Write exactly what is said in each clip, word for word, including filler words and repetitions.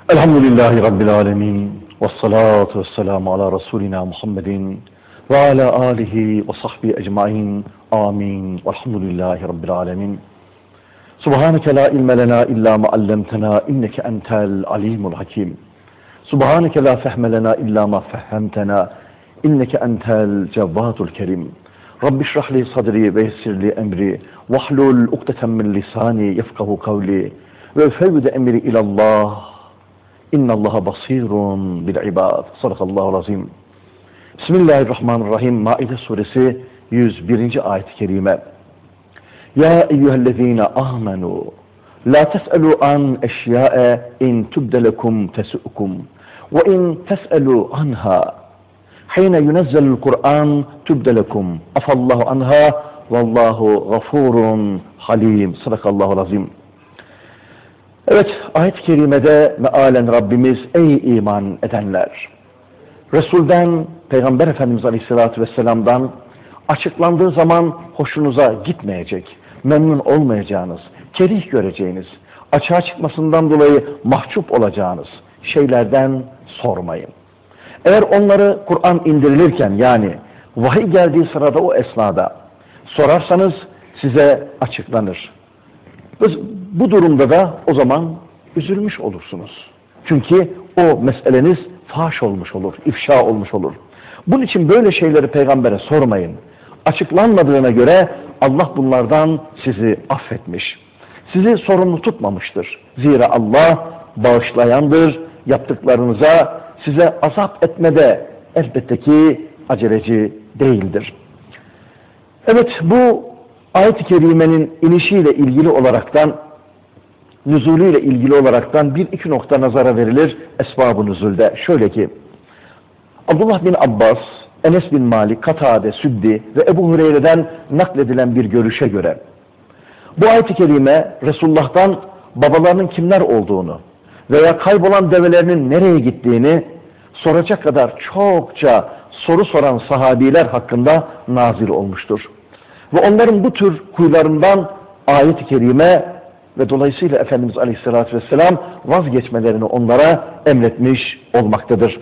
Elhamdülillahi Rabbil alemin. Vessalatu vesselamu ala Resulina Muhammedin ve ala alihi ve sahbihi ecmain. Amin. Velhamdülillahi Rabbil alemin. Subhaneke la ilme lena illa ma allamtena inneke entel alimul hakim. Subhaneke la fehme lena illa ma fehhemtena inneke entel cevvadul kerim. Rabbi şrahli sadri ve yessirli emri vahlul ukdeten min lisani yefkahu kavli ve fevde emri ilallah. İnnallaha basirun bil ibad. Sadakallahu azim. Bismillahirrahmanirrahim. Maide suresi yüz birinci ayet-i kerime. Ya eyyühellezine amenu la tes'elu an eşya'e in tubdelekum tesu'kum ve in tes'elu anha hine yunezzelul Kur'an tubdelekum afallahu anha vallahu gafurun halim. Sadakallahu azim. Evet, ayet-i kerimede mealen Rabbimiz ey iman edenler, Resul'den, Peygamber Efendimiz Aleyhisselatü Vesselam'dan açıklandığı zaman hoşunuza gitmeyecek, memnun olmayacağınız, kerih göreceğiniz, açığa çıkmasından dolayı mahcup olacağınız şeylerden sormayın. Eğer onları Kur'an indirilirken, yani vahiy geldiği sırada, o esnada sorarsanız size açıklanır. Bu durumda da o zaman üzülmüş olursunuz. Çünkü o meseleniz faş olmuş olur, ifşa olmuş olur. Bunun için böyle şeyleri peygambere sormayın. Açıklanmadığına göre Allah bunlardan sizi affetmiş. Sizi sorumlu tutmamıştır. Zira Allah bağışlayandır, yaptıklarınıza size azap etmede elbette ki aceleci değildir. Evet, bu ayet-i kerimenin inişiyle ilgili olaraktan, nüzulüyle ilgili olaraktan bir iki nokta nazara verilir esbab-ı nüzulde. Şöyle ki, Abdullah bin Abbas, Enes bin Malik, Katade, Süddi ve Ebu Hureyre'den nakledilen bir görüşe göre, bu ayet-i kerime Resulullah'tan babalarının kimler olduğunu veya kaybolan develerinin nereye gittiğini soracak kadar çokça soru soran sahabiler hakkında nazil olmuştur. Ve onların bu tür huylarından ayet-i kerime ve dolayısıyla Efendimiz Aleyhisselatü Vesselam vazgeçmelerini onlara emretmiş olmaktadır.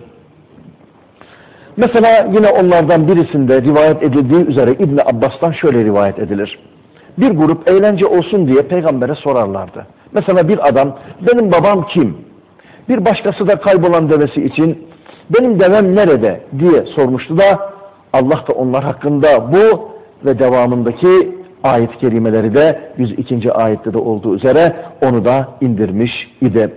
Mesela yine onlardan birisinde rivayet edildiği üzere İbn Abbas'tan şöyle rivayet edilir. Bir grup eğlence olsun diye peygambere sorarlardı. Mesela bir adam, benim babam kim? Bir başkası da kaybolan devesi için, benim devem nerede diye sormuştu da Allah da onlar hakkında bu ve devamındaki ayet-i kerimeleri de yüz ikinci ayette de olduğu üzere onu da indirmiş idi.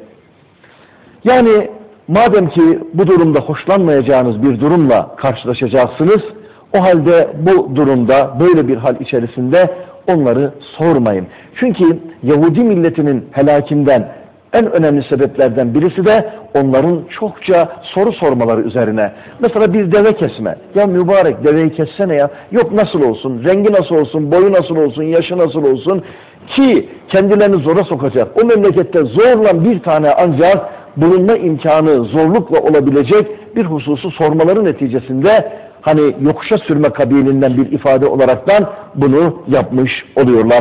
Yani madem ki bu durumda hoşlanmayacağınız bir durumla karşılaşacaksınız, o halde bu durumda böyle bir hal içerisinde onları sormayın. Çünkü Yahudi milletinin helakinden en önemli sebeplerden birisi de onların çokça soru sormaları üzerine. Mesela bir deve kesme. Ya mübarek deveyi kessene ya. Yok nasıl olsun, rengi nasıl olsun, boyu nasıl olsun, yaşı nasıl olsun ki kendilerini zora sokacak. O memlekette zorla bir tane ancak bulunma imkanı zorlukla olabilecek bir hususu sormaları neticesinde hani yokuşa sürme kabiliğinden bir ifade olaraktan bunu yapmış oluyorlar.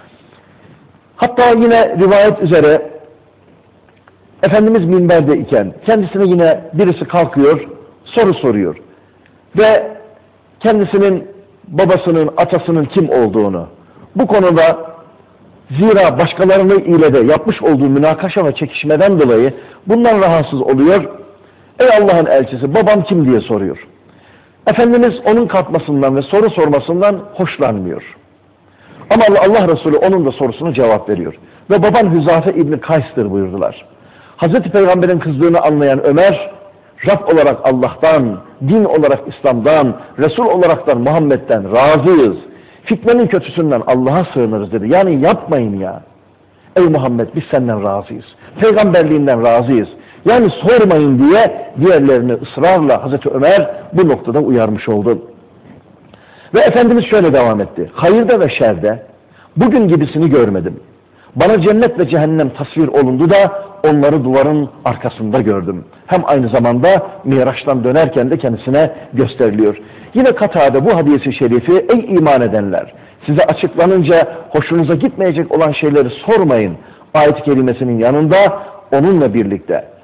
Hatta yine rivayet üzere Efendimiz minberde iken kendisine yine birisi kalkıyor, soru soruyor. Ve kendisinin babasının, atasının kim olduğunu, bu konuda zira başkalarının ile de yapmış olduğu münakaşa ve çekişmeden dolayı bundan rahatsız oluyor. Ey Allah'ın elçisi, babam kim diye soruyor. Efendimiz onun kalkmasından ve soru sormasından hoşlanmıyor. Ama Allah Resulü onun da sorusuna cevap veriyor. Ve baban Hüzafe İbni Kays'tır buyurdular. Hazreti Peygamber'in kızdığını anlayan Ömer, Rab olarak Allah'tan, din olarak İslam'dan, Resul olaraktan Muhammed'den razıyız. Fitnenin kötüsünden Allah'a sığınırız dedi. Yani yapmayın ya. Ey Muhammed, biz senden razıyız. Peygamberliğinden razıyız. Yani sormayın diye diğerlerini ısrarla Hazreti Ömer bu noktada uyarmış oldu. Ve Efendimiz şöyle devam etti. Hayırda ve şerde bugün gibisini görmedim. Bana cennet ve cehennem tasvir olundu da onları duvarın arkasında gördüm. Hem aynı zamanda Miraç'tan dönerken de kendisine gösteriliyor. Yine Katade bu hadisi şerifi, ey iman edenler, size açıklanınca hoşunuza gitmeyecek olan şeyleri sormayın ayet-i kerimesinin yanında onunla birlikte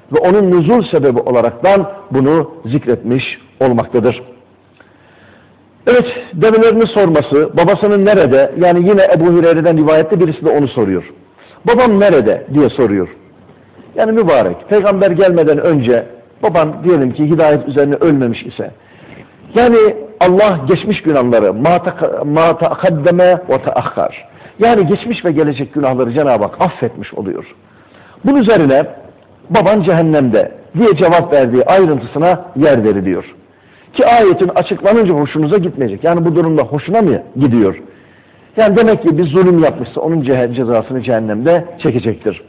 ve onun nüzul sebebi olaraktan bunu zikretmiş olmaktadır. Evet, develerini sorması, babasının nerede? Yani yine Ebu Hureyre'den rivayette birisi de onu soruyor. Babam nerede diye soruyor. Yani mübarek, peygamber gelmeden önce baban diyelim ki hidayet üzerine ölmemiş ise, yani Allah geçmiş günahları ma taqaddeme ve taakhar, yani geçmiş ve gelecek günahları Cenab-ı Hak affetmiş oluyor. Bunun üzerine baban cehennemde diye cevap verdiği ayrıntısına yer veriliyor. Ki ayetin açıklanınca hoşunuza gitmeyecek. Yani bu durumda hoşuna mı gidiyor? Yani demek ki bir zulüm yapmışsa onun cezasını cehennemde çekecektir.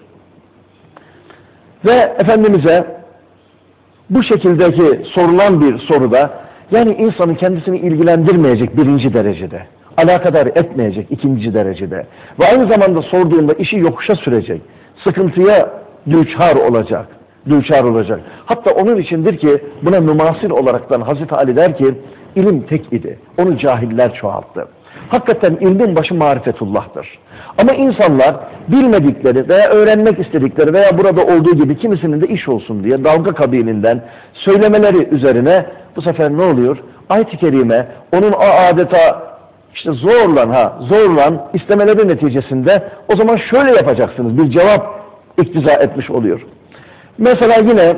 Ve Efendimiz'e bu şekildeki sorulan bir soruda, yani insanın kendisini ilgilendirmeyecek birinci derecede, alakadar etmeyecek ikinci derecede ve aynı zamanda sorduğunda işi yokuşa sürecek, sıkıntıya düçar olacak, düçar olacak. Hatta onun içindir ki buna mümasil olaraktan Hazreti Ali der ki, ilim tek idi, onu cahiller çoğalttı. Hakikaten ilmin başı marifetullah'tır. Ama insanlar bilmedikleri veya öğrenmek istedikleri veya burada olduğu gibi kimisinin de iş olsun diye dalga kabilinden söylemeleri üzerine bu sefer ne oluyor? Ayet-i Kerime onun adeta işte zorlan ha zorlan istemeleri neticesinde o zaman şöyle yapacaksınız bir cevap iktiza etmiş oluyor. Mesela yine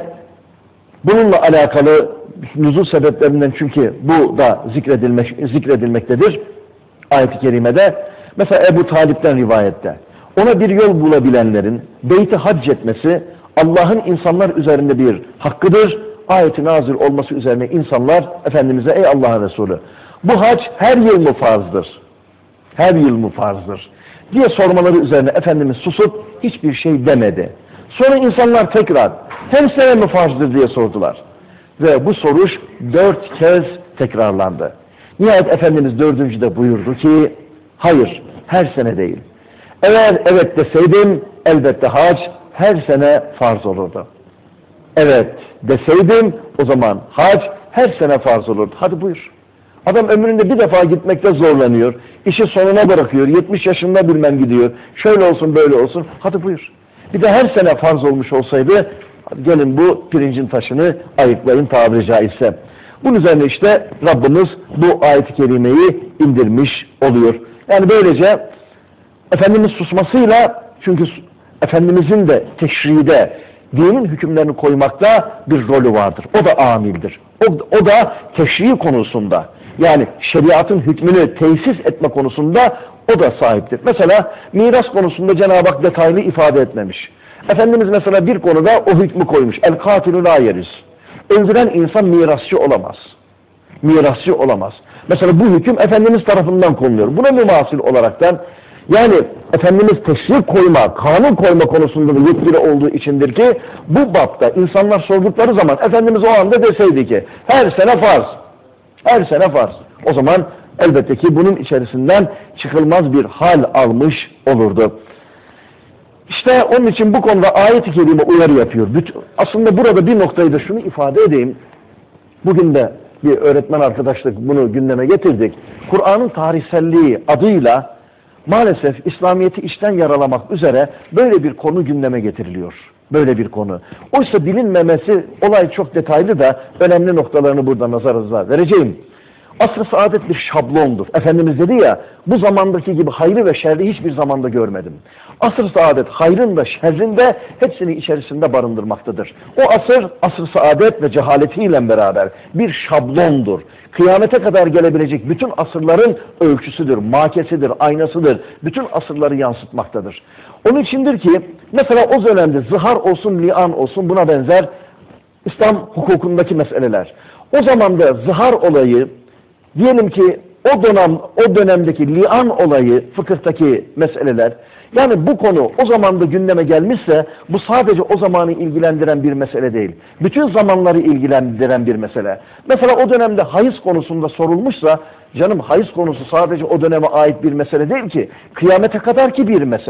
bununla alakalı nüzul sebeplerinden çünkü bu da zikredilmek, zikredilmektedir ayet-i kerimede. Mesela Ebu Talip'ten rivayette ona bir yol bulabilenlerin beyti hac etmesi Allah'ın insanlar üzerinde bir hakkıdır. Ayeti nazil olması üzerine insanlar Efendimiz'e ey Allah'ın Resulü bu hac her yıl mı farzdır? Her yıl mı farzdır? Diye sormaları üzerine Efendimiz susup hiçbir şey demedi. Sonra insanlar tekrar her sene mi farzdır diye sordular. Ve bu soruş dört kez tekrarlandı. Nihayet Efendimiz dördüncüde buyurdu ki hayır her sene değil. Eğer evet deseydim elbette hac her sene farz olurdu. Evet deseydim o zaman hac her sene farz olurdu. Hadi buyur. Adam ömründe bir defa gitmekte zorlanıyor. İşi sonuna bırakıyor. yetmiş yaşında bilmem gidiyor. Şöyle olsun böyle olsun. Hadi buyur. Bir de her sene farz olmuş olsaydı gelin bu pirincin taşını ayıklayın tabiri caizse. Bunun üzerine işte Rabbimiz bu ayet-i kerimeyi indirmiş oluyor. Yani böylece Efendimiz susmasıyla çünkü Efendimizin de teşride dinin hükümlerini koymakta bir rolü vardır. O da amildir. O, o da teşri konusunda yani şeriatın hükmünü tesis etme konusunda o da sahiptir. Mesela miras konusunda Cenab-ı Hak detaylı ifade etmemiş. Efendimiz mesela bir konuda o hükmü koymuş. El katilü la yeriz. Öldüren insan mirasçı olamaz. Mirasçı olamaz. Mesela bu hüküm Efendimiz tarafından konuluyor. Buna mümasil olaraktan yani Efendimiz teşri koyma, kanun koyma konusunda da yetkili olduğu içindir ki bu bapta insanlar sordukları zaman Efendimiz o anda deseydi ki her sene farz. Her sene farz. O zaman elbette ki bunun içerisinden çıkılmaz bir hal almış olurdu. İşte onun için bu konuda ayet-i kerime uyarı yapıyor. Aslında burada bir noktayı da şunu ifade edeyim. Bugün de bir öğretmen arkadaşlık bunu gündeme getirdik. Kur'an'ın tarihselliği adıyla maalesef İslamiyet'i içten yaralamak üzere böyle bir konu gündeme getiriliyor. Böyle bir konu. Oysa bilinmemesi olay çok detaylı da önemli noktalarını burada nazarınıza vereceğim. Asr-ı saadet bir şablondur. Efendimiz dedi ya, bu zamandaki gibi hayrı ve şerri hiçbir zamanda görmedim. Asr-ı saadet hayrın da şerrin de hepsini içerisinde barındırmaktadır. O asır, asr-ı saadet ve cehaletiyle beraber bir şablondur. Kıyamete kadar gelebilecek bütün asırların ölçüsüdür, makesidir, aynasıdır. Bütün asırları yansıtmaktadır. Onun içindir ki mesela o dönemde zihar olsun, li'an olsun buna benzer İslam hukukundaki meseleler. O zaman da zihar olayı diyelim ki o dönem o dönemdeki li'an olayı fıkıhtaki meseleler yani bu konu o zamanda gündeme gelmişse bu sadece o zamanı ilgilendiren bir mesele değil. Bütün zamanları ilgilendiren bir mesele. Mesela o dönemde hayız konusunda sorulmuşsa canım hayız konusu sadece o döneme ait bir mesele değil ki. Kıyamete kadar ki bir mesele.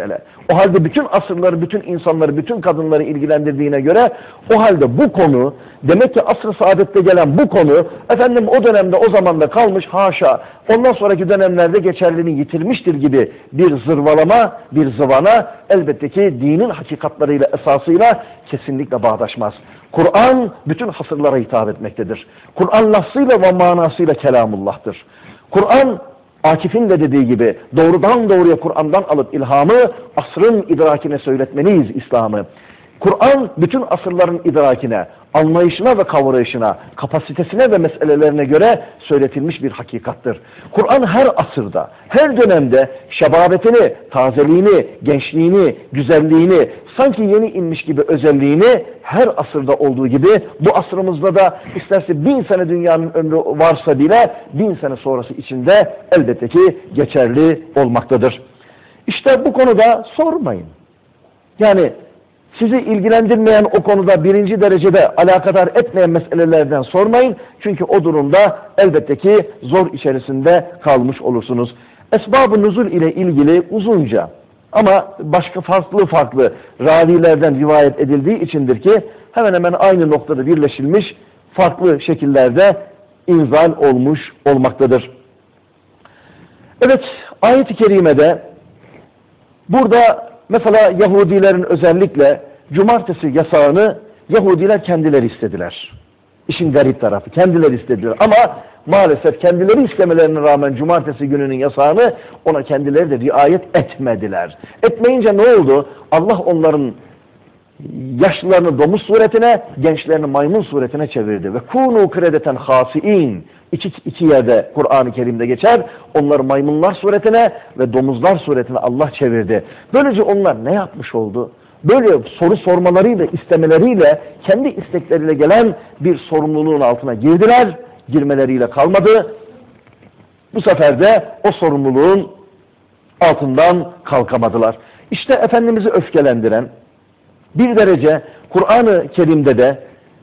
O halde bütün asırları, bütün insanları, bütün kadınları ilgilendirdiğine göre o halde bu konu, demek ki asr-ı saadette gelen bu konu, efendim o dönemde o zamanda kalmış, haşa, ondan sonraki dönemlerde geçerliliğini yitirmiştir gibi bir zırvalama, bir zıvana elbette ki dinin hakikatlarıyla, esasıyla kesinlikle bağdaşmaz. Kur'an bütün hasırlara hitap etmektedir. Kur'an lafzıyla ve manasıyla kelamullah'tır. Kur'an, Akif'in de dediği gibi doğrudan doğruya Kur'an'dan alıp ilhamı asrın idrakine söyletmeliyiz İslam'ı. Kur'an bütün asırların idrakine, anlayışına ve kavrayışına, kapasitesine ve meselelerine göre söyletilmiş bir hakikattır. Kur'an her asırda, her dönemde şebabetini, tazeliğini, gençliğini, güzelliğini, sanki yeni inmiş gibi özelliğini her asırda olduğu gibi bu asrımızda da isterse bin sene dünyanın ömrü varsa bile bin sene sonrası içinde elbette ki geçerli olmaktadır. İşte bu konuda sormayın. Yani sizi ilgilendirmeyen o konuda birinci derecede alakadar etmeyen meselelerden sormayın. Çünkü o durumda elbette ki zor içerisinde kalmış olursunuz. Esbab-ı nuzul ile ilgili uzunca ama başka farklı farklı ravilerden rivayet edildiği içindir ki hemen hemen aynı noktada birleşilmiş farklı şekillerde inzal olmuş olmaktadır. Evet, ayet-i kerimede burada mesela Yahudilerin özellikle cumartesi yasağını Yahudiler kendileri istediler. İşin garip tarafı kendileri istediler ama maalesef kendileri istemelerine rağmen cumartesi gününün yasağını ona kendileri de riayet etmediler. Etmeyince ne oldu? Allah onların yaşlılarını domuz suretine, gençlerini maymun suretine çevirdi. Ve kûnû kredeten hâsi'in. İki, iki yerde Kur'an-ı Kerim'de geçer. Onları maymunlar suretine ve domuzlar suretine Allah çevirdi. Böylece onlar ne yapmış oldu? Böyle soru sormalarıyla, istemeleriyle, kendi istekleriyle gelen bir sorumluluğun altına girdiler. Girmeleriyle kalmadı. Bu sefer de o sorumluluğun altından kalkamadılar. İşte Efendimiz'i öfkelendiren bir derece Kur'an-ı Kerim'de de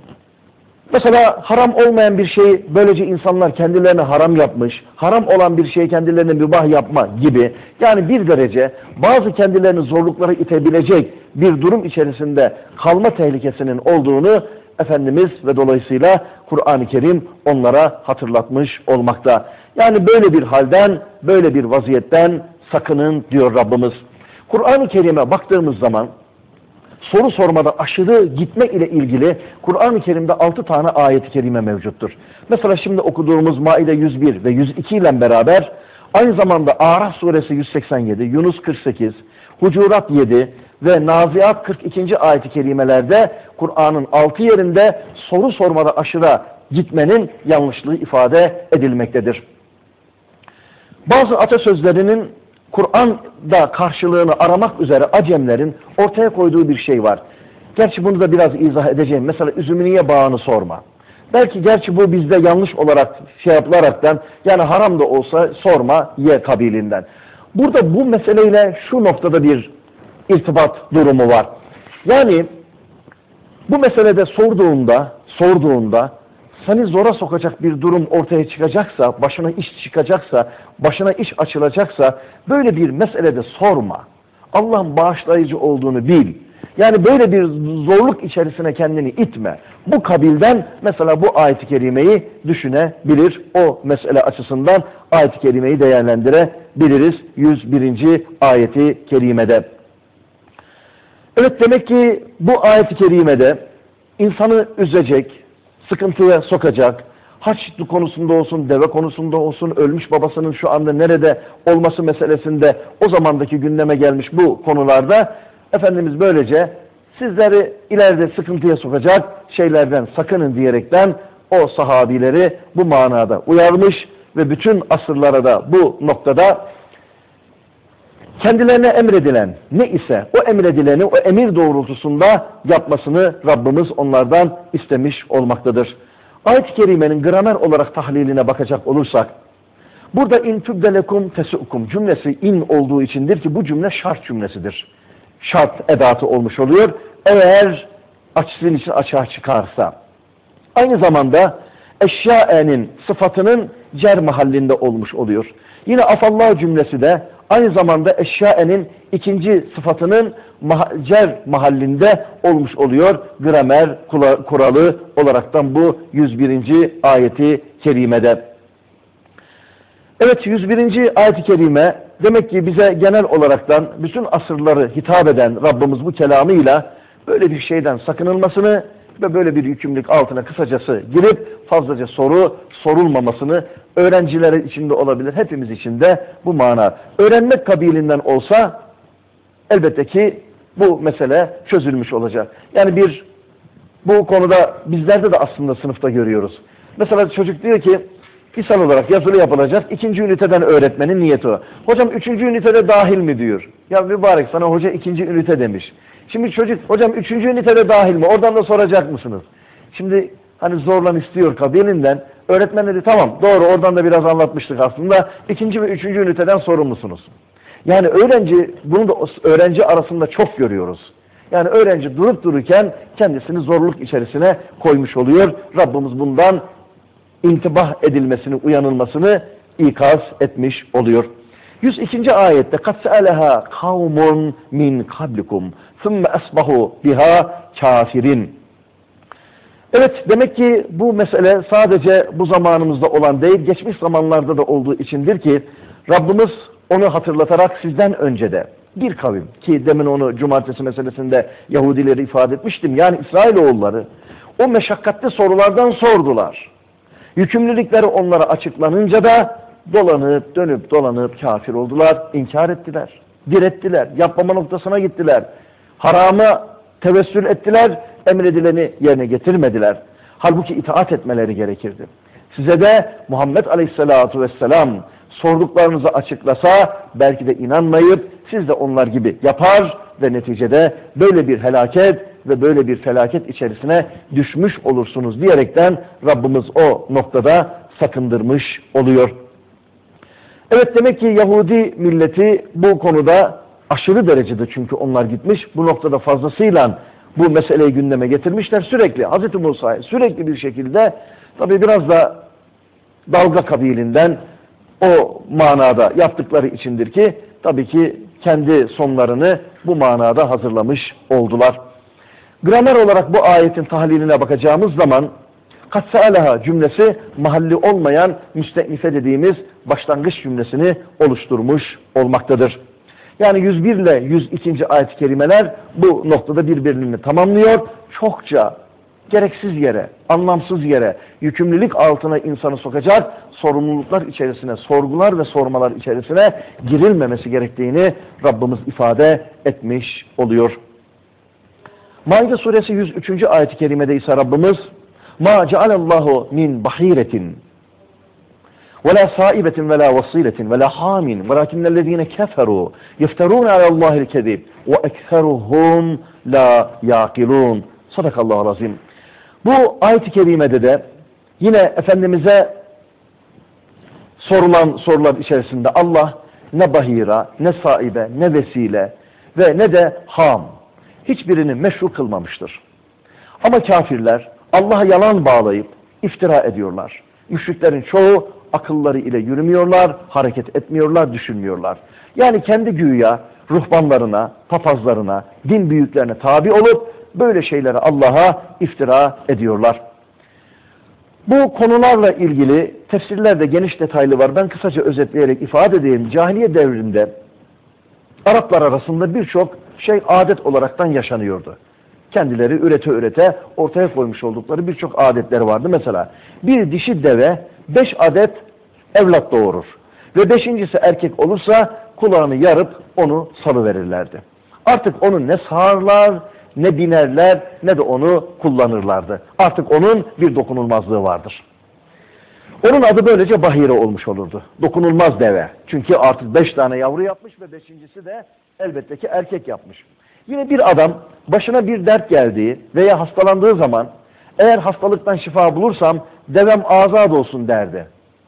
mesela haram olmayan bir şeyi böylece insanlar kendilerine haram yapmış, haram olan bir şeyi kendilerine mübah yapma gibi, yani bir derece bazı kendilerini zorluklara itebilecek bir durum içerisinde kalma tehlikesinin olduğunu Efendimiz ve dolayısıyla Kur'an-ı Kerim onlara hatırlatmış olmakta. Yani böyle bir halden, böyle bir vaziyetten sakının diyor Rabbimiz. Kur'an-ı Kerim'e baktığımız zaman soru sormada aşırı gitme ile ilgili Kur'an-ı Kerim'de altı tane ayet-i kerime mevcuttur. Mesela şimdi okuduğumuz Maide yüz bir ve yüz iki ile beraber aynı zamanda Araf suresi yüz seksen yedi, Yunus kırk sekiz, Hucurat yedi ve Naziat kırk ikinci ayet-i kerimelerde Kur'an'ın altı yerinde soru sormada aşırı gitmenin yanlışlığı ifade edilmektedir. Bazı atasözlerinin Kur'an'da karşılığını aramak üzere Acemlerin ortaya koyduğu bir şey var. Gerçi bunu da biraz izah edeceğim. Mesela üzümü niye bağını sorma. Belki gerçi bu bizde yanlış olarak şey yapılaraktan, yani haram da olsa sorma ye kabilinden. Burada bu meseleyle şu noktada bir irtibat durumu var. Yani bu meselede sorduğunda, sorduğunda seni zora sokacak bir durum ortaya çıkacaksa, başına iş çıkacaksa, başına iş açılacaksa böyle bir meselede sorma. Allah'ın bağışlayıcı olduğunu bil. Yani böyle bir zorluk içerisine kendini itme. Bu kabilden mesela bu ayet-i kerimeyi düşünebilir. O mesele açısından ayet-i kerimeyi değerlendirebiliriz. yüz birinci ayeti kerimede. Evet, demek ki bu ayet-i kerimede insanı üzecek, sıkıntıya sokacak, haç konusunda olsun, deve konusunda olsun, ölmüş babasının şu anda nerede olması meselesinde o zamandaki gündeme gelmiş bu konularda Efendimiz böylece sizleri ileride sıkıntıya sokacak şeylerden sakının diyerekten o sahabileri bu manada uyarmış ve bütün asırlara da bu noktada kendilerine emredilen ne ise o emredileni o emir doğrultusunda yapmasını Rabbimiz onlardan istemiş olmaktadır. Ayet-i Kerime'nin gramer olarak tahliline bakacak olursak, burada in tübdelekum tesukum cümlesi in olduğu içindir ki bu cümle şart cümlesidir. Şart edatı olmuş oluyor. Eğer sizin için açığa çıkarsa. Aynı zamanda eşyaenin sıfatının cer mahallinde olmuş oluyor. Yine afallah cümlesi de aynı zamanda eşyaenin ikinci sıfatının cer mahallinde olmuş oluyor. Gramer kuralı olaraktan bu yüz birinci ayeti kerimede. Evet, yüz birinci ayet-i kerime demek ki bize genel olaraktan bütün asırları hitap eden Rabbimiz bu kelamıyla böyle bir şeyden sakınılmasını ve böyle bir yükümlülük altına kısacası girip fazlaca soru sorulmamasını, öğrenciler içinde olabilir, hepimiz için de bu mana. Öğrenmek kabiliğinden olsa elbette ki bu mesele çözülmüş olacak. Yani bir bu konuda bizlerde de aslında sınıfta görüyoruz. Mesela çocuk diyor ki İsal olarak yazılı yapılacak. İkinci üniteden öğretmenin niyeti o. Hocam üçüncü ünitede dahil mi diyor. Ya mübarek, sana hoca ikinci ünite demiş. Şimdi çocuk hocam üçüncü ünitede dahil mi? Oradan da soracak mısınız? Şimdi hani zorlan istiyor kabilinden. Öğretmen dedi tamam doğru, oradan da biraz anlatmıştık aslında. İkinci ve üçüncü üniteden sorumlusunuz. Yani öğrenci, bunu da öğrenci arasında çok görüyoruz. Yani öğrenci durup dururken kendisini zorluk içerisine koymuş oluyor. Rabbimiz bundan intibah edilmesini, uyanılmasını ikaz etmiş oluyor. yüz ikinci ayette قَدْ سَأَلَهَا قَوْمٌ مِنْ قَبْلِكُمْ ثُمَّ أَصْبَحُوا بِهَا كَافِرِينَ. Evet, demek ki bu mesele sadece bu zamanımızda olan değil, geçmiş zamanlarda da olduğu içindir ki Rabbimiz onu hatırlatarak sizden önce de bir kavim, ki demin onu cumartesi meselesinde Yahudileri ifade etmiştim, yani İsrailoğulları o meşakkatli sorulardan sordular. Yükümlülükleri onlara açıklanınca da dolanıp dönüp dolanıp kafir oldular, inkar ettiler, direttiler, yapmama noktasına gittiler, harama tevessül ettiler, emredileni yerine getirmediler. Halbuki itaat etmeleri gerekirdi. Size de Muhammed Aleyhisselatü Vesselam sorduklarınızı açıklasa belki de inanmayıp siz de onlar gibi yapar ve neticede böyle bir helaket ve böyle bir felaket içerisine düşmüş olursunuz diyerekten Rabbimiz o noktada sakındırmış oluyor. Evet, demek ki Yahudi milleti bu konuda aşırı derecede, çünkü onlar gitmiş bu noktada fazlasıyla bu meseleyi gündeme getirmişler. Sürekli Hazreti Musa'ya sürekli bir şekilde, tabi biraz da dalga kabilinden o manada yaptıkları içindir ki tabii ki kendi sonlarını bu manada hazırlamış oldular. Gramer olarak bu ayetin tahliline bakacağımız zaman قَدْ سَأَلَهَا cümlesi mahalli olmayan müsteknife dediğimiz başlangıç cümlesini oluşturmuş olmaktadır. Yani yüz bir ile yüz ikinci ayet-i kerimeler bu noktada birbirini tamamlıyor. Çokça gereksiz yere, anlamsız yere, yükümlülük altına insanı sokacak sorumluluklar içerisine, sorgular ve sormalar içerisine girilmemesi gerektiğini Rabbimiz ifade etmiş oluyor. Maide suresi yüz üçüncü ayet-i kerimede ise Rabbimiz مَا جَعَلَ اللّٰهُ مِنْ بَحِيرَةٍ وَلَا صَائِبَةٍ وَلَا وَصِيلَةٍ وَلَا حَامٍ وَلَكِنَّ الَّذ۪ينَ كَفَرُوا يَفْتَرُونَ عَلَى اللّٰهِ الْكَذِبِ وَاَكْثَرُهُمْ لَا يَعْقِلُونَ. Sadakallahu azim. Bu ayet-i kerimede de yine Efendimiz'e sorulan sorular içerisinde Allah ne bahira, ne saibe, ne vesile ve ne de ham hiçbirini meşru kılmamıştır. Ama kafirler Allah'a yalan bağlayıp iftira ediyorlar. Müşriklerin çoğu akılları ile yürümüyorlar, hareket etmiyorlar, düşünmüyorlar. Yani kendi güya ruhbanlarına, papazlarına, din büyüklerine tabi olup böyle şeyleri Allah'a iftira ediyorlar. Bu konularla ilgili tefsirlerde geniş detaylı var. Ben kısaca özetleyerek ifade edeyim. Cahiliye devrinde Araplar arasında birçok şey adet olaraktan yaşanıyordu. Kendileri ürete ürete ortaya koymuş oldukları birçok adetleri vardı. Mesela bir dişi deve beş adet evlat doğurur. Ve beşincisi erkek olursa kulağını yarıp onu salıverirlerdi. Artık onu ne sağarlar, ne binerler, ne de onu kullanırlardı. Artık onun bir dokunulmazlığı vardır. Onun adı böylece bahire olmuş olurdu. Dokunulmaz deve. Çünkü artık beş tane yavru yapmış ve beşincisi de elbette ki erkek yapmış. Yine bir adam başına bir dert geldiği veya hastalandığı zaman eğer hastalıktan şifa bulursam devem azad olsun derdi.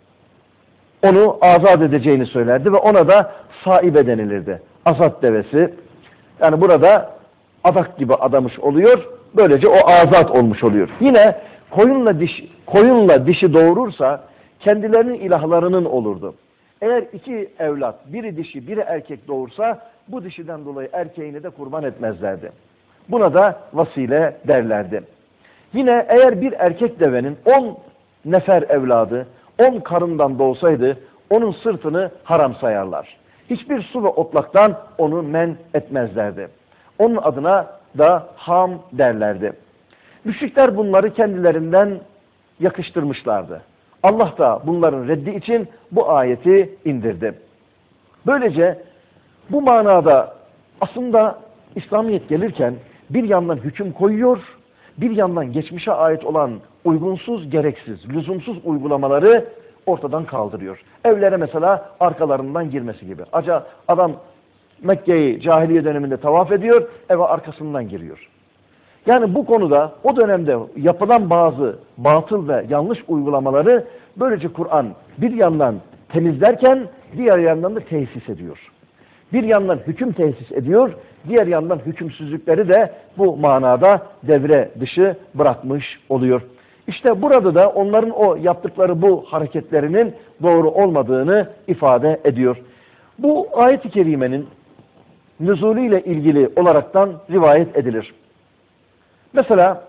Onu azat edeceğini söylerdi ve ona da saibe denilirdi. Azat devesi. Yani burada adak gibi adamış oluyor. Böylece o azat olmuş oluyor. Yine koyunla dişi, koyunla dişi doğurursa kendilerinin ilahlarının olurdu. Eğer iki evlat, biri dişi, biri erkek doğursa bu dişiden dolayı erkeğini de kurban etmezlerdi. Buna da vasile derlerdi. Yine eğer bir erkek devenin on nefer evladı, on karından doğsaydı onun sırtını haram sayarlar. Hiçbir su ve otlaktan onu men etmezlerdi. Onun adına da ham derlerdi. Müşrikler bunları kendilerinden yakıştırmışlardı. Allah da bunların reddi için bu ayeti indirdi. Böylece bu manada aslında İslamiyet gelirken bir yandan hüküm koyuyor, bir yandan geçmişe ait olan uygunsuz, gereksiz, lüzumsuz uygulamaları ortadan kaldırıyor. Evlere mesela arkalarından girmesi gibi. Aca adam Mekke'yi cahiliye döneminde tavaf ediyor, eve arkasından giriyor. Yani bu konuda o dönemde yapılan bazı batıl ve yanlış uygulamaları böylece Kur'an bir yandan temizlerken diğer yandan da tesis ediyor. Bir yandan hüküm tesis ediyor, diğer yandan hükümsüzlükleri de bu manada devre dışı bırakmış oluyor. İşte burada da onların o yaptıkları bu hareketlerinin doğru olmadığını ifade ediyor. Bu ayet-i kerimenin nüzulüyle ilgili olaraktan rivayet edilir. Mesela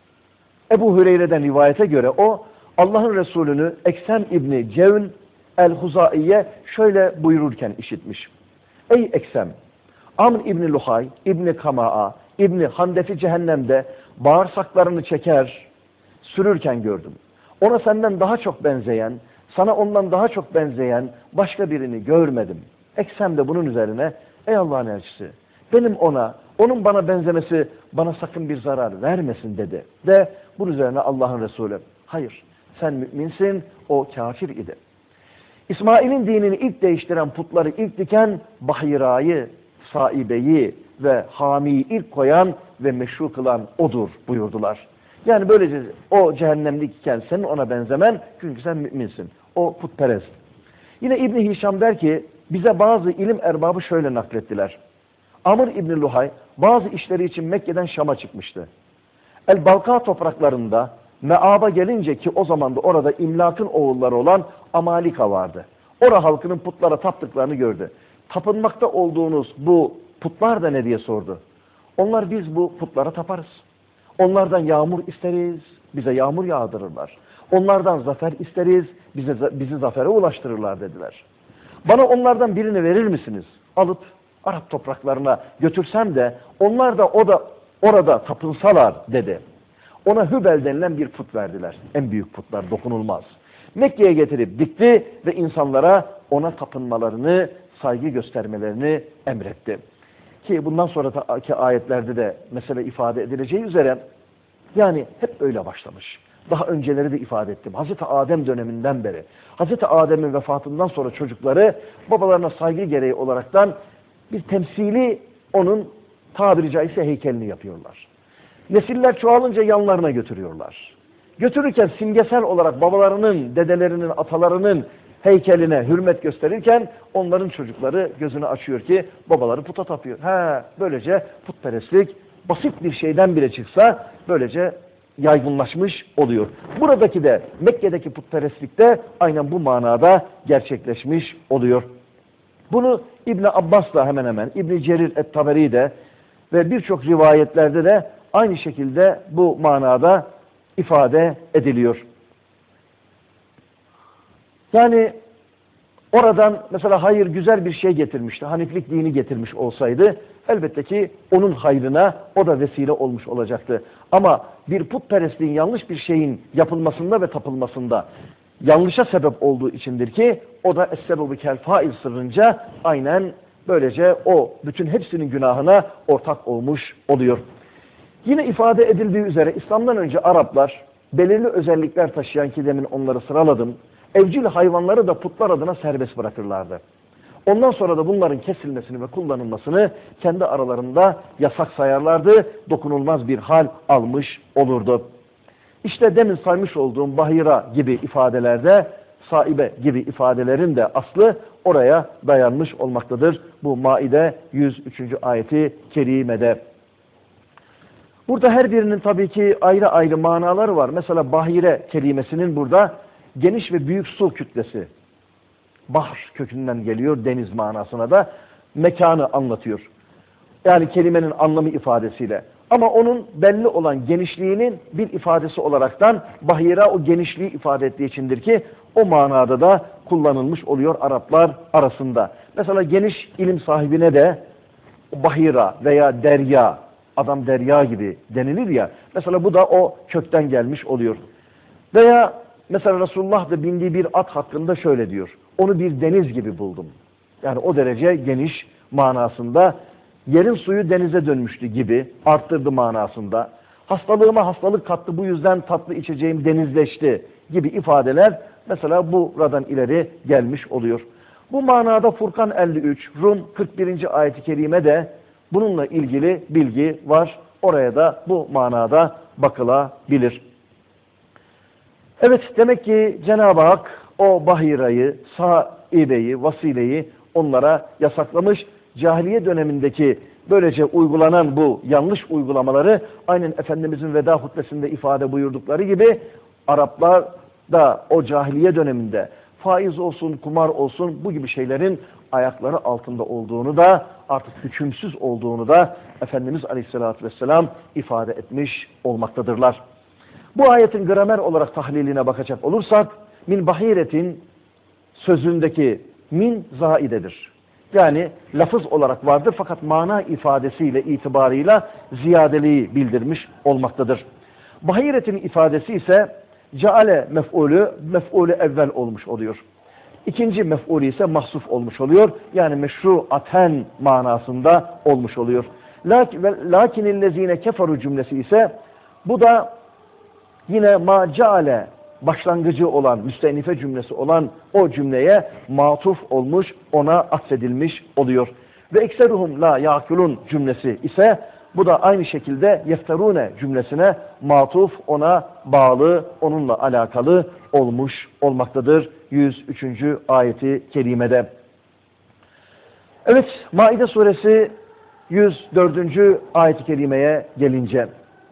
Ebu Hüreyre'den rivayete göre o Allah'ın Resulü'nü Eksem İbni Cevn el-Huzai'ye şöyle buyururken işitmiş. Ey Eksem! Amr İbni Luhay, İbni Kama'a, İbni Handefi cehennemde bağırsaklarını çeker, sürürken gördüm. Ona senden daha çok benzeyen, sana ondan daha çok benzeyen başka birini görmedim. Eksem de bunun üzerine, ey Allah'ın elçisi, benim ona, onun bana benzemesi bana sakın bir zarar vermesin dedi. De bunun üzerine Allah'ın Resulü, hayır sen müminsin, o kafir idi. İsmail'in dinini ilk değiştiren, putları ilk diken, Bahira'yı, Saibe'yi ve Hami'yi ilk koyan ve meşru kılan odur buyurdular. Yani böylece o cehennemlik iken senin ona benzemen, çünkü sen müminsin. O putperest. Yine İbni Hişam der ki, bize bazı ilim erbabı şöyle naklettiler. Amr İbni Luhay bazı işleri için Mekke'den Şam'a çıkmıştı. El-Balka topraklarında Me'aba gelince, ki o zaman da orada İmlak'ın oğulları olan Amalika vardı. Orada halkının putlara taptıklarını gördü. Tapınmakta olduğunuz bu putlar da ne diye sordu. Onlar, biz bu putlara taparız. Onlardan yağmur isteriz, bize yağmur yağdırırlar. Onlardan zafer isteriz, bize, bizi zafere ulaştırırlar dediler. Bana onlardan birini verir misiniz? Alıp Arap topraklarına götürsem de onlar da o da orada tapınsalar dedi. Ona Hübel denilen bir put verdiler. En büyük putlar, dokunulmaz. Mekke'ye getirip dikti ve insanlara ona tapınmalarını, saygı göstermelerini emretti. Ki bundan sonraki ayetlerde de mesele ifade edileceği üzere yani hep öyle başlamış. Daha önceleri de ifade ettim. Hazreti Adem döneminden beri, Hazreti Adem'in vefatından sonra çocukları babalarına saygı gereği olaraktan bir temsili onun tabiri caizse heykelini yapıyorlar. Nesiller çoğalınca yanlarına götürüyorlar. Götürürken simgesel olarak babalarının, dedelerinin, atalarının heykeline hürmet gösterirken onların çocukları gözünü açıyor ki babaları puta tapıyor. He, böylece putperestlik basit bir şeyden bile çıksa böylece yaygınlaşmış oluyor. Buradaki de Mekke'deki putperestlik de aynen bu manada gerçekleşmiş oluyor. Bunu İbn Abbas da hemen hemen, İbn Cerir et-Taberi de ve birçok rivayetlerde de aynı şekilde bu manada ifade ediliyor. Yani oradan mesela hayır güzel bir şey getirmişti, Haniflik dini getirmiş olsaydı elbette ki onun hayrına o da vesile olmuş olacaktı. Ama bir putperestliğin yanlış bir şeyin yapılmasında ve tapılmasında yanlışa sebep olduğu içindir ki o da es-sebebu kel fail sırrınca aynen böylece o bütün hepsinin günahına ortak olmuş oluyor. Yine ifade edildiği üzere İslam'dan önce Araplar belirli özellikler taşıyan, ki demin onları sıraladım, evcil hayvanları da putlar adına serbest bırakırlardı. Ondan sonra da bunların kesilmesini ve kullanılmasını kendi aralarında yasak sayarlardı, dokunulmaz bir hal almış olurdu. İşte demin saymış olduğum Bahira gibi ifadelerde, Saibe gibi ifadelerin de aslı oraya dayanmış olmaktadır. Bu Maide yüz üçüncü ayeti kerimede. Burada her birinin tabii ki ayrı ayrı manaları var. Mesela Bahire kelimesinin burada geniş ve büyük su kütlesi Bahr kökünden geliyor, deniz manasına da mekanı anlatıyor. Yani kelimenin anlamı ifadesiyle. Ama onun belli olan genişliğinin bir ifadesi olaraktan bahira o genişliği ifade ettiği içindir ki o manada da kullanılmış oluyor Araplar arasında. Mesela geniş ilim sahibine de bahira veya derya, adam derya gibi denilir ya. Mesela bu da o kökten gelmiş oluyor. Veya mesela Resulullah da bindiği bir at hakkında şöyle diyor. Onu bir deniz gibi buldum. Yani o derece geniş manasında. Yerin suyu denize dönmüştü gibi arttırdı manasında. Hastalığıma hastalık kattı, bu yüzden tatlı içeceğim denizleşti gibi ifadeler mesela buradan ileri gelmiş oluyor. Bu manada Furkan elli üç, Rum kırk birinci ayet-i kerime de bununla ilgili bilgi var. Oraya da bu manada bakılabilir. Evet, demek ki Cenab-ı Hak o bahirayı, sahibeyi, vasileyi onlara yasaklamış. Cahiliye dönemindeki böylece uygulanan bu yanlış uygulamaları aynen Efendimizin veda hutbesinde ifade buyurdukları gibi Araplar da o cahiliye döneminde faiz olsun, kumar olsun bu gibi şeylerin ayakları altında olduğunu da artık hükümsüz olduğunu da Efendimiz Aleyhisselatü Vesselam ifade etmiş olmaktadırlar. Bu ayetin gramer olarak tahliline bakacak olursak min bahiretin sözündeki min zaidedir. Yani lafız olarak vardır fakat mana ifadesiyle itibarıyla ziyadeliği bildirmiş olmaktadır. Bahiretin ifadesi ise ceale mef'ulü, mef'ulü evvel olmuş oluyor. İkinci mef'ulü ise mahsuf olmuş oluyor. Yani meşruaten manasında olmuş oluyor. Lakinillezine keferu cümlesi ise bu da yine ma ceale başlangıcı olan, müstenife cümlesi olan o cümleye matuf olmuş, ona atfedilmiş oluyor. Ve ekseruhum la yakulun cümlesi ise bu da aynı şekilde yefterune cümlesine matuf, ona bağlı, onunla alakalı olmuş olmaktadır. yüz üçüncü ayeti kerimede. Evet, Maide suresi yüz dördüncü ayet-i kerimeye gelince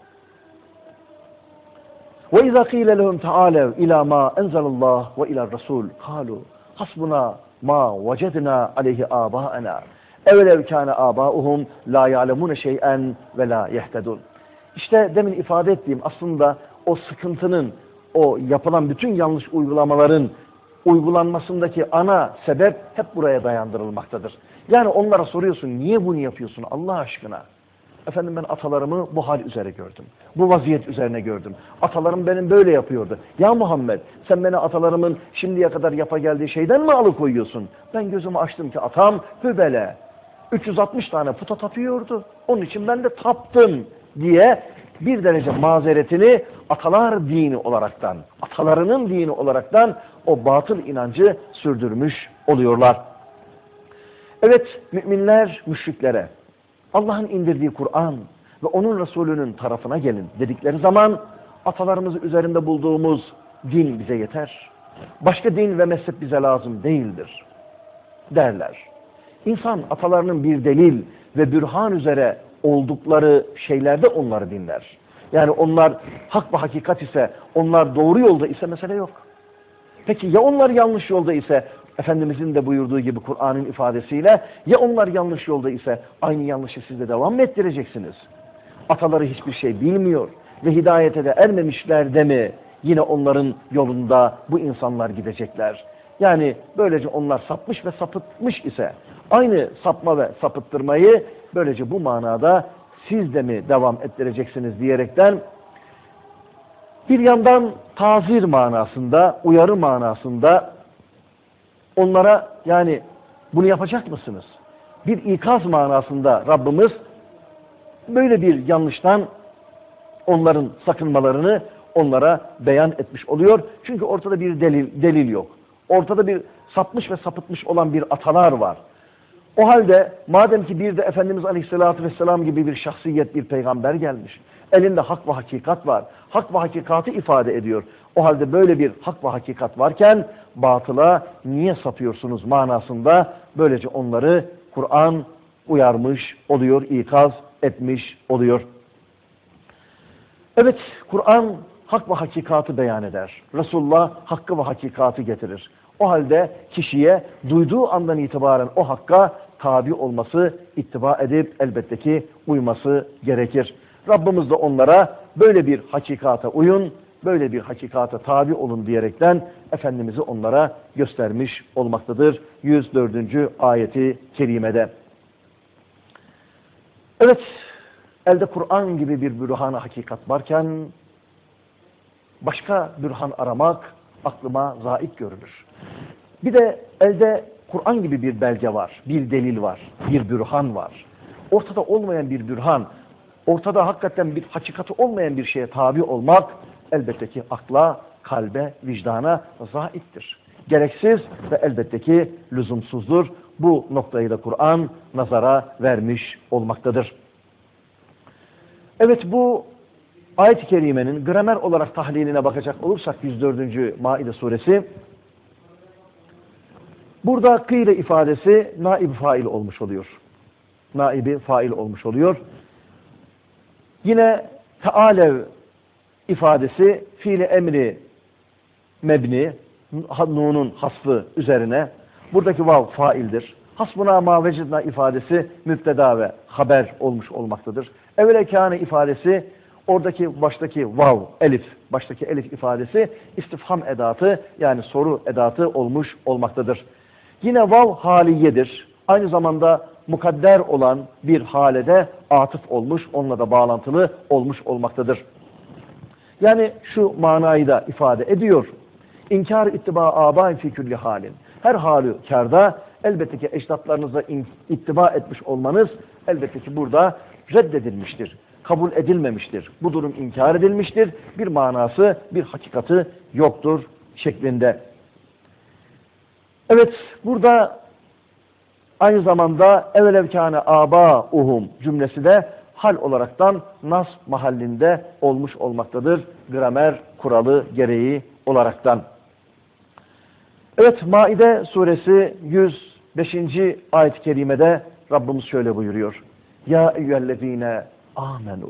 وَاِذَا قِيلَ لَهُمْ تَعَالَوْا اِلَى مَا اَنْزَلَ اللّٰهُ وَاِلَى الرَّسُولِ قَالُوا حَسْبُنَا مَا وَجَدْنَا عَلَيْهِ آبَاءَنَا اَوَلَوْ كَانَ آبَاؤُهُمْ لَا يَعْلَمُونَ شَيْئًا وَلَا يَهْتَدُونَ. İşte demin ifade ettiğim aslında o sıkıntının, o yapılan bütün yanlış uygulamaların uygulanmasındaki ana sebep hep buraya dayandırılmaktadır. Yani onlara soruyorsun, niye bunu yapıyorsun Allah aşkına? Efendim ben atalarımı bu hal üzere gördüm. Bu vaziyet üzerine gördüm. Atalarım benim böyle yapıyordu. Ya Muhammed, sen beni atalarımın şimdiye kadar yapa geldiği şeyden mi alıkoyuyorsun? Ben gözümü açtım ki atam Hübel'e üç yüz altmış tane puta tapıyordu. Onun için ben de taptım diye bir derece mazeretini atalar dini olaraktan, atalarının dini olaraktan o batıl inancı sürdürmüş oluyorlar. Evet, müminler müşriklere Allah'ın indirdiği Kur'an ve onun Resulünün tarafına gelin dedikleri zaman atalarımız üzerinde bulduğumuz din bize yeter. Başka din ve mezhep bize lazım değildir derler. İnsan atalarının bir delil ve bürhan üzere oldukları şeylerde onları dinler. Yani onlar hak ve hakikat ise, onlar doğru yolda ise mesele yok. Peki ya onlar yanlış yolda ise, Efendimizin de buyurduğu gibi Kur'an'ın ifadesiyle, ya onlar yanlış yolda ise aynı yanlışı siz de devam mı ettireceksiniz? Ataları hiçbir şey bilmiyor ve hidayete de ermemişler de mi yine onların yolunda bu insanlar gidecekler? Yani böylece onlar sapmış ve sapıtmış ise aynı sapma ve sapıttırmayı böylece bu manada siz de mi devam ettireceksiniz diyerekten bir yandan tazir manasında, uyarı manasında onlara yani bunu yapacak mısınız? Bir ikaz manasında Rabbimiz böyle bir yanlıştan onların sakınmalarını onlara beyan etmiş oluyor. Çünkü ortada bir delil, delil yok. Ortada bir sapmış ve sapıtmış olan bir atalar var. O halde madem ki bir de Efendimiz Aleyhisselatü Vesselam gibi bir şahsiyet, bir peygamber gelmiş. Elinde hak ve hakikat var. Hak ve hakikati ifade ediyor. O halde böyle bir hak ve hakikat varken batıla niye sapıyorsunuz manasında böylece onları Kur'an uyarmış oluyor, ikaz etmiş oluyor. Evet, Kur'an hak ve hakikatı beyan eder. Resulullah hakkı ve hakikatı getirir. O halde kişiye duyduğu andan itibaren o hakka tabi olması, ittiba edip elbette ki uyması gerekir. Rabbimiz de onlara böyle bir hakikata uyun, böyle bir hakikata tabi olun diyerekten Efendimiz'i onlara göstermiş olmaktadır. yüz dördüncü ayeti kerimede. Evet, elde Kur'an gibi bir bürhan hakikat varken başka bürhan aramak aklıma zayıf görünür. Bir de elde Kur'an gibi bir belge var, bir delil var, bir bürhan var. Ortada olmayan bir bürhan, ortada hakikaten bir hakikati olmayan bir şeye tabi olmak elbette ki akla, kalbe, vicdana zaittir. Gereksiz ve elbette ki lüzumsuzdur. Bu noktayı da Kur'an nazara vermiş olmaktadır. Evet, bu ayet-i kerimenin gramer olarak tahliline bakacak olursak yüz dördüncü Maide suresi, burada kıyle ifadesi naib fail olmuş oluyor. Naibi fail olmuş oluyor. Yine tealev ifadesi fiil-i emri mebni, nunun hasfı üzerine. Buradaki vav faildir. Hasbuna ma vecidna ifadesi mübteda ve haber olmuş olmaktadır. Evvele kâne ifadesi, oradaki baştaki vav, elif, baştaki elif ifadesi istifham edatı, yani soru edatı olmuş olmaktadır. Yine vav haliyedir. Aynı zamanda mukadder olan bir halede atıf olmuş, onunla da bağlantılı olmuş olmaktadır. Yani şu manayı da ifade ediyor. İnkar ittiba âbâin fî külli halin. Her halükarda elbette ki ecdatlarınıza ittiba etmiş olmanız elbette ki burada reddedilmiştir. Kabul edilmemiştir. Bu durum inkar edilmiştir. Bir manası, bir hakikati yoktur şeklinde. Evet, burada aynı zamanda evvelev kâne âbâuhum cümlesi de hal olaraktan nas mahallinde olmuş olmaktadır. Gramer kuralı gereği olaraktan. Evet, Maide suresi yüz beşinci ayet-i kerimede Rabbimiz şöyle buyuruyor. Ya eyyühellezine amenu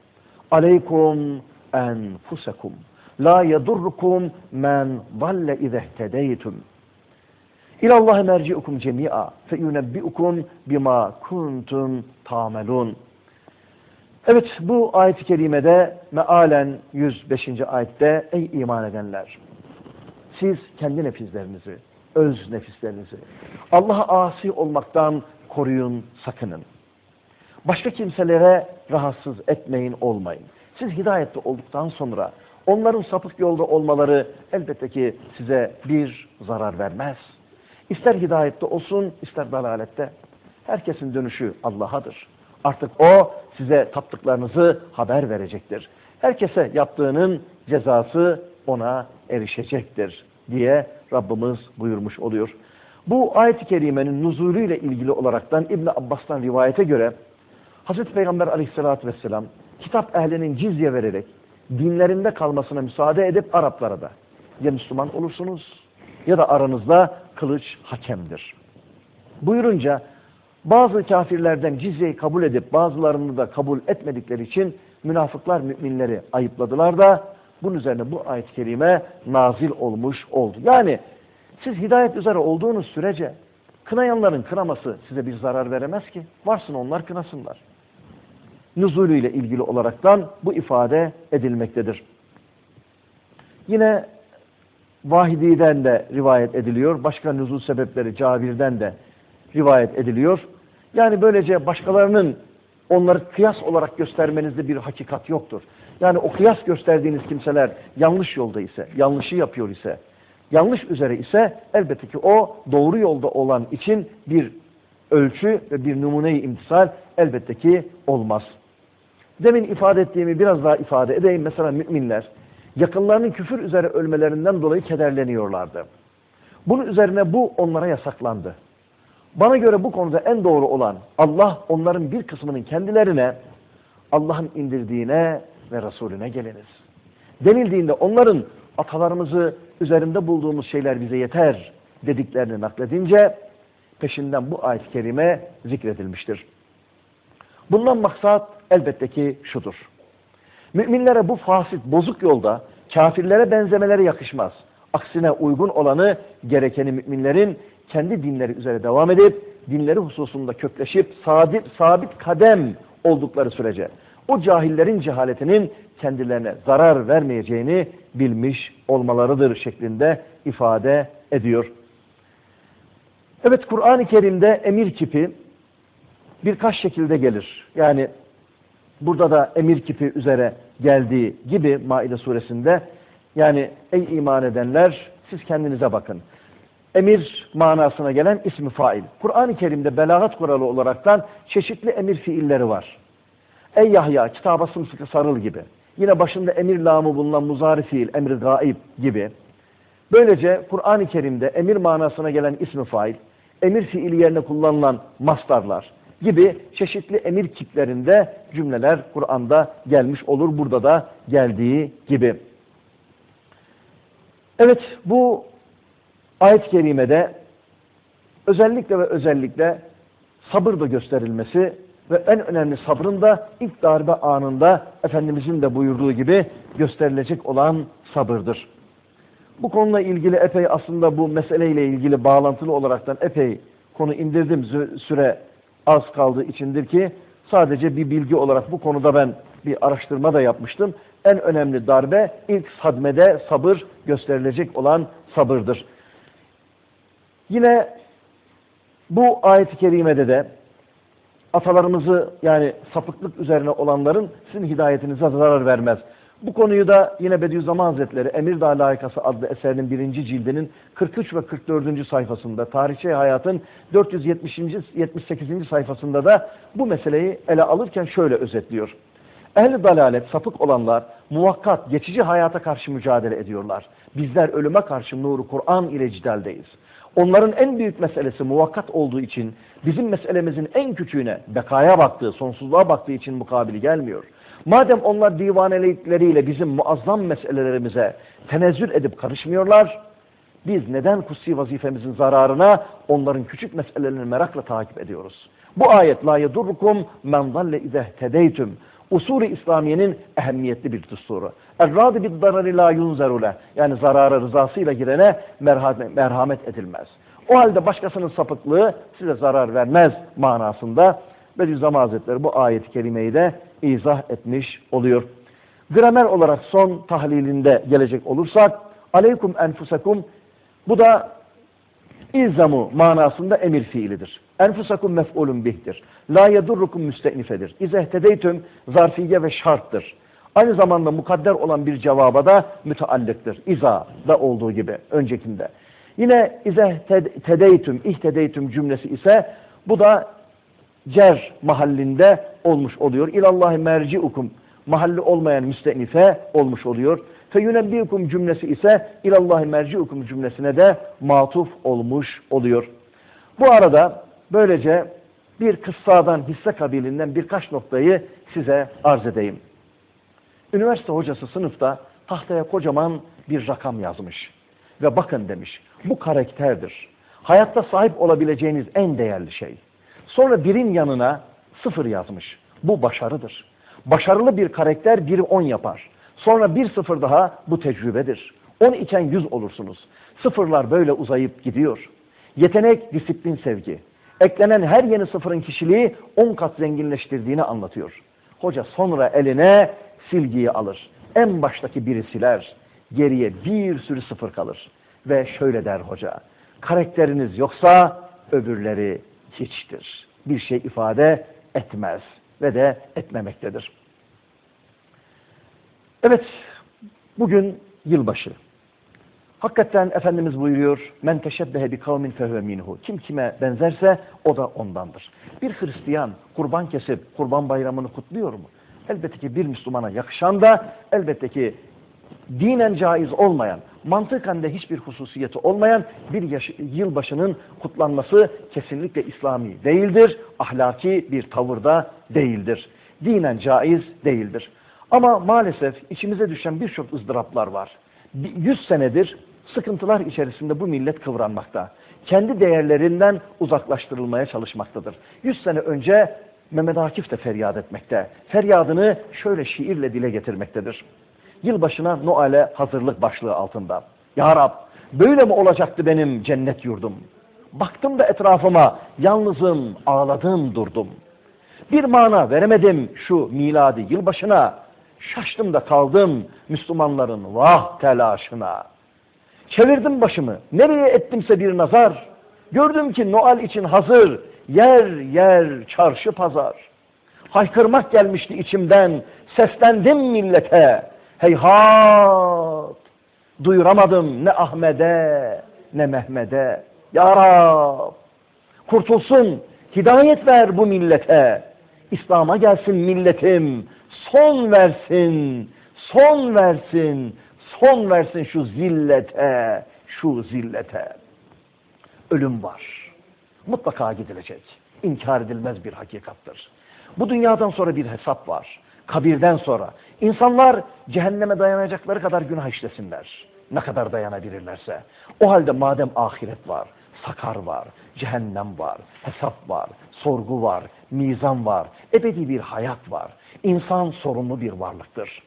aleykum enfusekum la yedurrukum men dalle izehtedeytum İlallahi merci'ukum cemi'a fe yunebbi'ukum bima kuntum ta'melun. Evet, bu ayet-i kerimede mealen yüz beşinci ayette ey iman edenler, siz kendi nefislerinizi, öz nefislerinizi Allah'a asi olmaktan koruyun, sakının. Başka kimselere rahatsız etmeyin, olmayın. Siz hidayette olduktan sonra onların sapık yolda olmaları elbette ki size bir zarar vermez. İster hidayette olsun, ister dalalette. Herkesin dönüşü Allah'adır. Artık O size taptıklarınızı haber verecektir. Herkese yaptığının cezası ona erişecektir diye Rabbimiz buyurmuş oluyor. Bu ayet-i kerimenin nuzulüyle ilgili olaraktan İbn Abbas'tan rivayete göre Hazreti Peygamber aleyhissalatü vesselam kitap ehlinin cizye vererek dinlerinde kalmasına müsaade edip Araplara da ya Müslüman olursunuz ya da aranızda kılıç hakemdir buyurunca bazı kafirlerden cizyeyi kabul edip bazılarını da kabul etmedikleri için münafıklar müminleri ayıpladılar da bunun üzerine bu ayet-i kerime nazil olmuş oldu. Yani siz hidayet üzere olduğunuz sürece kınayanların kınaması size bir zarar veremez ki. Varsın onlar kınasınlar. Nüzulüyle ilgili olaraktan bu ifade edilmektedir. Yine Vahidi'den de rivayet ediliyor. Başka nüzul sebepleri Cabir'den de rivayet ediliyor. Yani böylece başkalarının onları kıyas olarak göstermenizde bir hakikat yoktur. Yani o kıyas gösterdiğiniz kimseler yanlış yolda ise, yanlışı yapıyor ise, yanlış üzere ise elbette ki o doğru yolda olan için bir ölçü ve bir numune-i imtisal elbette ki olmaz. Demin ifade ettiğimi biraz daha ifade edeyim. Mesela müminler yakınlarının küfür üzere ölmelerinden dolayı kederleniyorlardı. Bunun üzerine bu onlara yasaklandı. Bana göre bu konuda en doğru olan Allah onların bir kısmının kendilerine Allah'ın indirdiğine ve Resulüne geliniz denildiğinde onların atalarımızı üzerinde bulduğumuz şeyler bize yeter dediklerini nakledince peşinden bu ayet-i kerime zikredilmiştir. Bundan maksat elbette ki şudur. Müminlere bu fasit, bozuk yolda kafirlere benzemeleri yakışmaz. Aksine uygun olanı, gerekeni müminlerin kendi dinleri üzere devam edip, dinleri hususunda kökleşip sabit, sabit kadem oldukları sürece o cahillerin cehaletinin kendilerine zarar vermeyeceğini bilmiş olmalarıdır şeklinde ifade ediyor. Evet, Kur'an-ı Kerim'de emir kipi birkaç şekilde gelir. Yani burada da emir kipi üzere geldiği gibi Maide suresinde, yani ey iman edenler siz kendinize bakın. Emir manasına gelen ismi fail. Kur'an-ı Kerim'de belagat kuralı olaraktan çeşitli emir fiilleri var. Ey Yahya kitaba sımsıkı sarıl gibi. Yine başında emir lamı bulunan muzari fiil, emri gaib gibi. Böylece Kur'an-ı Kerim'de emir manasına gelen ismi fail, emir fiili yerine kullanılan mastarlar gibi çeşitli emir kiplerinde cümleler Kur'an'da gelmiş olur. Burada da geldiği gibi. Evet, bu ayet-i kerimede özellikle ve özellikle sabır da gösterilmesi ve en önemli sabrın da ilk darbe anında Efendimizin de buyurduğu gibi gösterilecek olan sabırdır. Bu konuyla ilgili epey, aslında bu meseleyle ilgili bağlantılı olaraktan epey konu indirdim, süre az kaldığı içindir ki sadece bir bilgi olarak bu konuda ben bir araştırma da yapmıştım. En önemli darbe ilk sadmede sabır gösterilecek olan sabırdır. Yine bu ayet-i kerimede de atalarımızı, yani sapıklık üzerine olanların sizin hidayetinize zarar vermez. Bu konuyu da yine Bediüzzaman Hazretleri Emirdağ Layıkası adlı eserinin birinci cildinin kırk üç ve kırk dördüncü sayfasında, Tarihçe Hayat'ın dört yüz yetmiş sekizinci sayfasında da bu meseleyi ele alırken şöyle özetliyor. Ehl-i dalalet, sapık olanlar muvakkat, geçici hayata karşı mücadele ediyorlar. Bizler ölüme karşı nuru Kur'an ile cidaldeyiz. Onların en büyük meselesi muvakkat olduğu için bizim meselemizin en küçüğüne, bekaya baktığı, sonsuzluğa baktığı için mukabili gelmiyor. Madem onlar divanelikleriyle bizim muazzam meselelerimize tenezzül edip karışmıyorlar, biz neden kutsi vazifemizin zararına onların küçük meselelerini merakla takip ediyoruz? Bu ayet la yedurrukum men dalle izehtedeytüm. Usul-i İslamiye'nin ehemmiyetli bir düsturu. Er-râdi bid-darari la yunzerule. Yani zarara rızasıyla girene merhamet, merhamet edilmez. O halde başkasının sapıklığı size zarar vermez manasında Bediüzzaman Hazretleri bu ayet-i kerimeyi de izah etmiş oluyor. Gramer olarak son tahlilinde gelecek olursak aleykum enfusakum, bu da İlzamu manasında emir fiilidir. Enfusakum mef'ulun bih'tir. La yedurrukum müste'nifedir. İzehtedeytüm zarfiye ve şarttır. Aynı zamanda mukadder olan bir cevaba da müteallıktır. İza da olduğu gibi öncekinde. Yine izehtedeytüm, ihtedeytüm cümlesi ise bu da cer mahallinde olmuş oluyor. İlallahi merciukum mahalli olmayan müste'nife olmuş oluyor. Feyunebbiukum cümlesi ise ilallahi merciukum cümlesine de matuf olmuş oluyor. Bu arada böylece bir kıssadan, hisse kabilinden birkaç noktayı size arz edeyim. Üniversite hocası sınıfta tahtaya kocaman bir rakam yazmış. Ve bakın demiş, bu karakterdir. Hayatta sahip olabileceğiniz en değerli şey. Sonra birin yanına sıfır yazmış. Bu başarıdır. Başarılı bir karakter biri on yapar. Sonra bir sıfır daha, bu tecrübedir. On iken yüz olursunuz. Sıfırlar böyle uzayıp gidiyor. Yetenek, disiplin, sevgi. Eklenen her yeni sıfırın kişiliği on kat zenginleştirdiğini anlatıyor. Hoca sonra eline silgiyi alır. En baştaki biri siler. Geriye bir sürü sıfır kalır. Ve şöyle der hoca. Karakteriniz yoksa öbürleri hiçtir. Bir şey ifade etmez ve de etmemektedir. Evet, bugün yılbaşı. Hakikaten Efendimiz buyuruyor, men teşebbehe bi kavmin fehuve minhu. Kim kime benzerse o da ondandır. Bir Hristiyan kurban kesip kurban bayramını kutluyor mu? Elbette ki bir Müslümana yakışan da, elbette ki dinen caiz olmayan, mantıken de hiçbir hususiyeti olmayan bir yaş- yılbaşının kutlanması kesinlikle İslami değildir. Ahlaki bir tavırda değildir. Dinen caiz değildir. Ama maalesef içimize düşen birçok ızdıraplar var. Yüz senedir sıkıntılar içerisinde bu millet kıvranmakta. Kendi değerlerinden uzaklaştırılmaya çalışmaktadır. Yüz sene önce Mehmet Akif de feryat etmekte. Feryadını şöyle şiirle dile getirmektedir. Yılbaşına Noel'e hazırlık başlığı altında. Ya Rab, böyle mi olacaktı benim cennet yurdum? Baktım da etrafıma, yalnızım, ağladım durdum. Bir mana veremedim şu miladi yılbaşına. Şaştım da kaldım Müslümanların vah telaşına. Çevirdim başımı, nereye ettimse bir nazar. Gördüm ki Noel için hazır, yer yer çarşı pazar. Haykırmak gelmişti içimden, seslendim millete. Heyhat, duyuramadım ne Ahmet'e ne Mehmet'e. Ya Rab, kurtulsun, hidayet ver bu millete. İslam'a gelsin milletim, son versin, son versin, son versin şu zillete, şu zillete. Ölüm var. Mutlaka gidilecek. İnkar edilmez bir hakikattır. Bu dünyadan sonra bir hesap var. Kabirden sonra. İnsanlar cehenneme dayanacakları kadar günah işlesinler. Ne kadar dayanabilirlerse. O halde madem ahiret var, sakar var, cehennem var, hesap var, sorgu var, mizan var, ebedi bir hayat var. İnsan sorumlu bir varlıktır.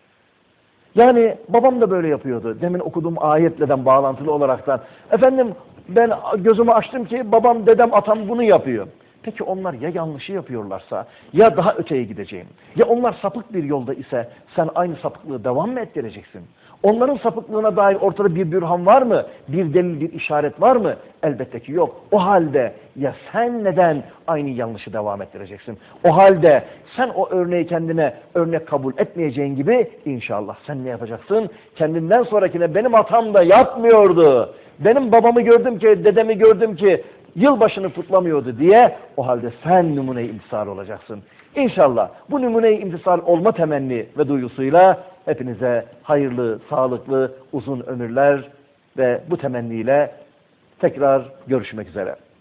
Yani babam da böyle yapıyordu. Demin okuduğum ayetleden bağlantılı olaraktan. Efendim ben gözümü açtım ki babam, dedem, atam bunu yapıyor. Peki onlar ya yanlışı yapıyorlarsa, ya daha öteye gideceğim. Ya onlar sapık bir yolda ise sen aynı sapıklığı devam mı ettireceksin? Onların sapıklığına dair ortada bir bürhan var mı? Bir delil, bir işaret var mı? Elbette ki yok. O halde ya sen neden aynı yanlışı devam ettireceksin? O halde sen o örneği kendine örnek kabul etmeyeceğin gibi inşallah sen ne yapacaksın? Kendinden sonrakine benim atam da yapmıyordu. Benim babamı gördüm ki, dedemi gördüm ki yılbaşını kutlamıyordu diye o halde sen numune-i imtisal olacaksın. İnşallah bu numune-i imtisal olma temenni ve duygusuyla hepinize hayırlı, sağlıklı, uzun ömürler ve bu temenniyle tekrar görüşmek üzere.